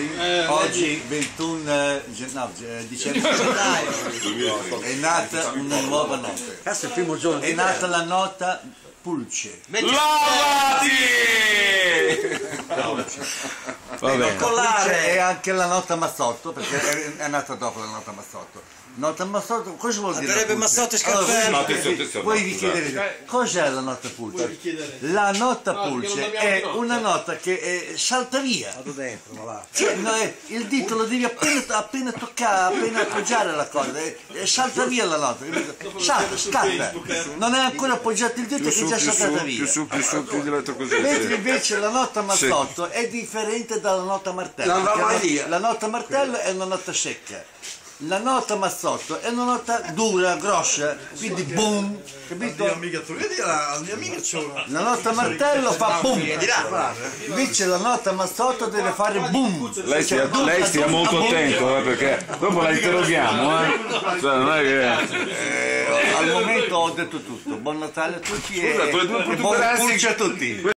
oggi 21 dicembre è nata una nuova nota. Questo è il primo giorno. È nata la nota pulce. Lavati! Va bene. E anche la nota mazzotto, perché è nata dopo la nota mazzotto. Nota mazzotto, cosa vuol dire? Andrebbe mazzotto e scarpello. Voi vi chiedete, cos'è la nota pulce? La nota pulce è una nota che salta via. Vado dentro, va là. Cioè, il dito lo devi appena toccare, appena appoggiare la corda, salta via la nota, salta, scappa, non è ancora appoggiato il dito che è già saltata via. Più diretto così. Mentre invece la nota mazzotto è differente dalla nota martello. La nota martello è una nota secca. La nota mazzotto è una nota dura, grossa, quindi boom, capito? La nota martello fa boom, invece la nota mazzotto deve fare boom. Lei stia molto attento, perché dopo la interroghiamo, Cioè, non è che... Al momento ho detto tutto, buon Natale a tutti e Scusa, buon pulce a tutti.